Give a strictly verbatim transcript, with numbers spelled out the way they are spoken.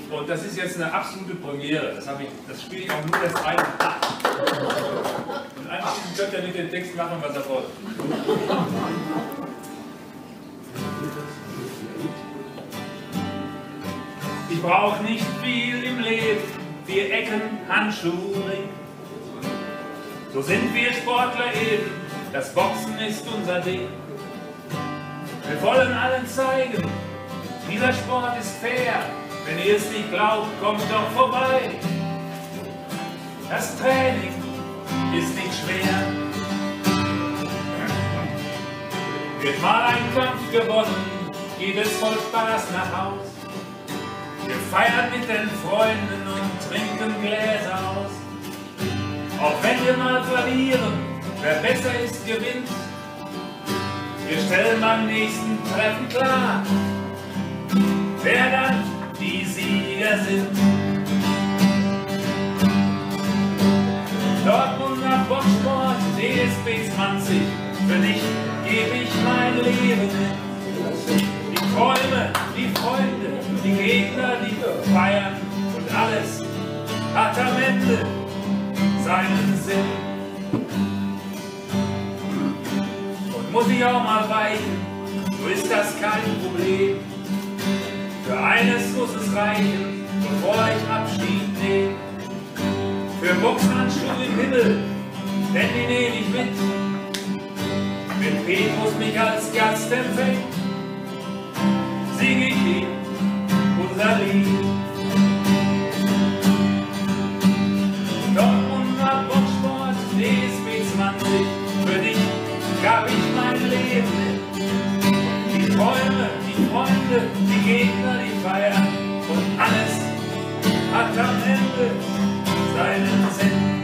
Und das ist jetzt eine absolute Premiere. Das, ich, das spiele ich auch nur das eine Tag. Und anschließend könnt ihr mit dem Text machen, was er wollt. Ich brauche nicht viel im Leben, vier Ecken, Handschuhe. So sind wir Sportler eben, das Boxen ist unser Ding. Wir wollen allen zeigen, dieser Sport ist fair. Wenn ihr es nicht glaubt, kommt doch vorbei. Das Training ist nicht schwer. Wird mal ein Kampf gewonnen, geht es voll Spaß nach Haus. Wir feiern mit den Freunden und trinken Gläser aus. Auch wenn wir mal verlieren, wer besser ist, gewinnt. Wir stellen beim nächsten Treffen klar, wer dann die Sieger sind. Dortmunder Boxsport, D S B zwanzig, für dich gebe ich mein Leben. Die Träume, die Freunde, die Gegner, die feiern und alles hat am Ende seinen Sinn. Und muss ich auch mal weichen, so ist das kein Problem. Für eines muss es reichen, bevor ich Abschied nehme. Für Boxhandschuhe im Himmel, denn die nehme ich mit. Wenn Petrus mich als Gast empfängt, singe ich ihm unser Lied. Dortmunder Boxsport, D S B zwanzig, für dich gab ich mein Leben. Die Träume, die Freunde, die Gegner, die feiern und alles hat am Ende seinen Sinn.